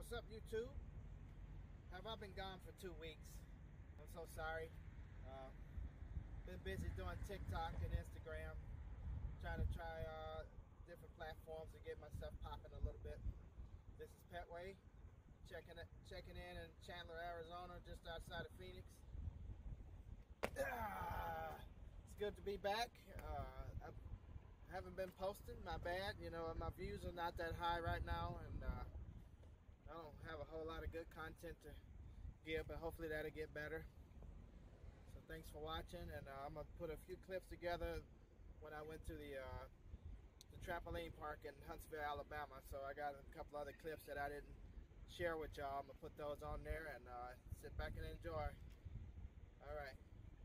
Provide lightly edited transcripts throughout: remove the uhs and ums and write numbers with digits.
What's up, YouTube? Have I been gone for 2 weeks? I'm so sorry. Been busy doing TikTok and Instagram, trying to try different platforms to get myself popping a little bit. This is Petway, checking in Chandler, Arizona, just outside of Phoenix. It's good to be back. I haven't been posting, my bad. You know, my views are not that high right now, and I don't have a whole lot of good content to give, but hopefully that'll get better. So thanks for watching, and I'm gonna put a few clips together when I went to the trampoline park in Huntsville, Alabama. So I got a couple other clips that I didn't share with y'all. I'm gonna put those on there and sit back and enjoy. All right.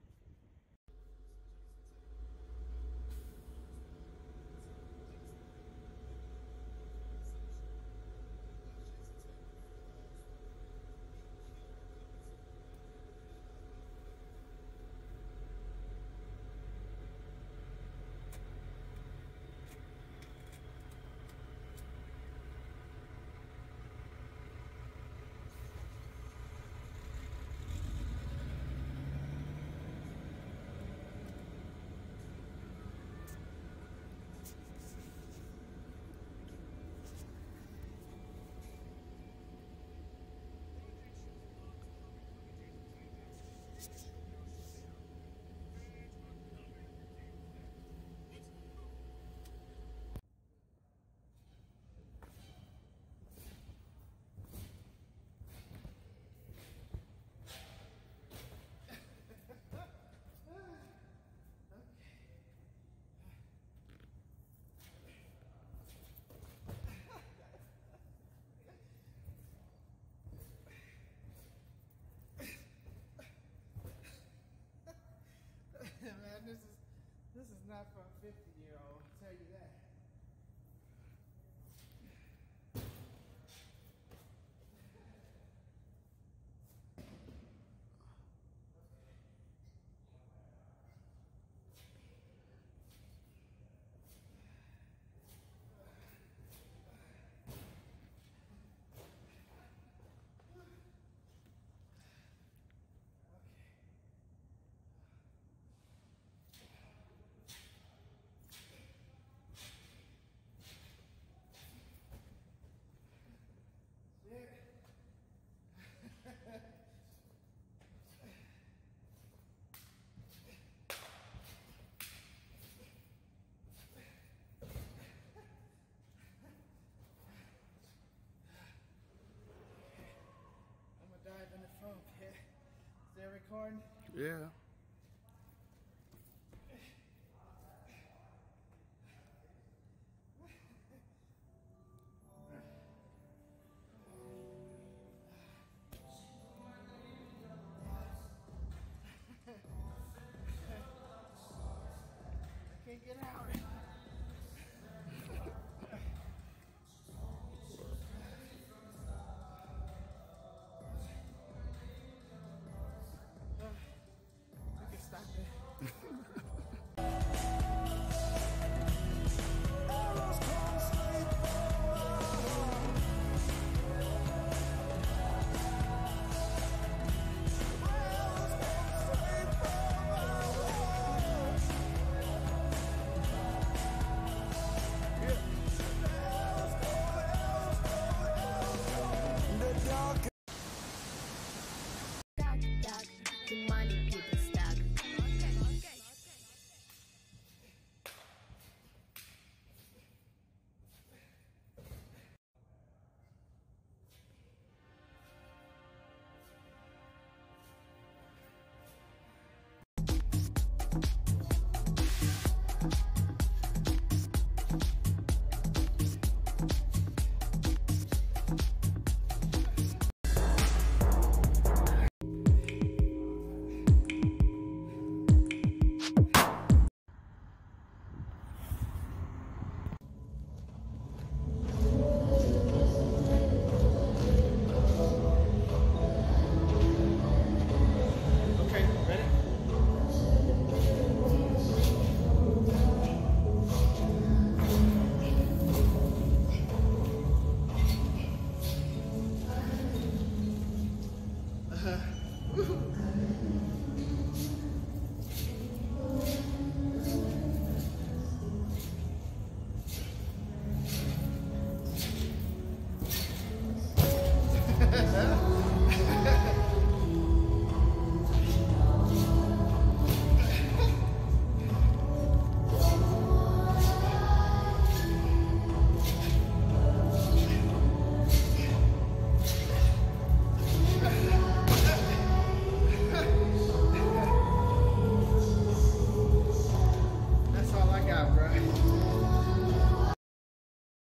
Man, this is not for a 50-year-old, I'll tell you that. Yeah. I'm gonna dive in the phone pit. Is that recording? Yeah.